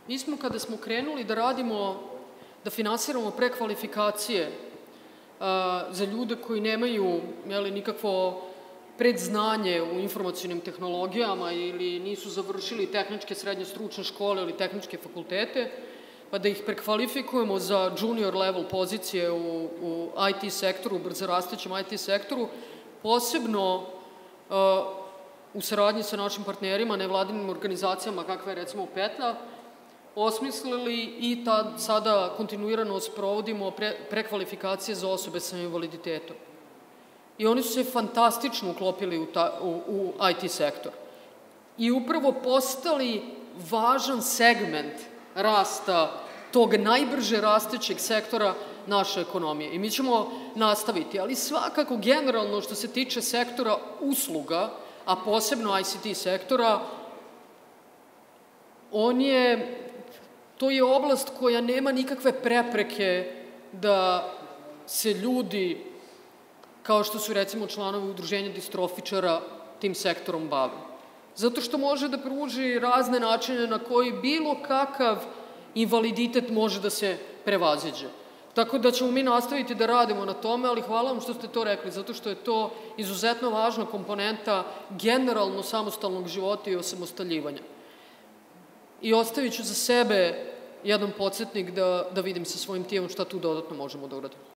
Mi smo, kada smo krenuli da radimo, da finansiramo prekvalifikacije za ljude koji nemaju nikakvo predznanje u informacionim tehnologijama ili nisu završili tehničke srednje stručne škole ili tehničke fakultete, pa da ih prekvalifikujemo za junior level pozicije u IT sektoru, brzorastućem IT sektoru, posebno u saradnji sa našim partnerima, nevladinim organizacijama, kakva je recimo Petlja, osmislili i sada kontinuirano sprovodimo prekvalifikacije za osobe sa invaliditetom. I oni su se fantastično uklopili u IT sektor i upravo postali važan segment rasta tog najbrže rastećeg sektora naše ekonomije. I mi ćemo nastaviti, ali svakako generalno što se tiče sektora usluga, a posebno ICT sektora, to je oblast koja nema nikakve prepreke da se ljudi, kao što su recimo članovi udruženja distrofičara, tim sektorom bave. Zato što može da pruži razne načine na koji bilo kakav invaliditet može da se prevaziđe. Tako da ćemo mi nastaviti da radimo na tome, ali hvala vam što ste to rekli, zato što je to izuzetno važna komponenta generalno samostalnog života i osamostaljivanja. I ostavit ću za sebe jedan podsjetnik da vidim sa svojim timom šta tu dodatno možemo da uradimo.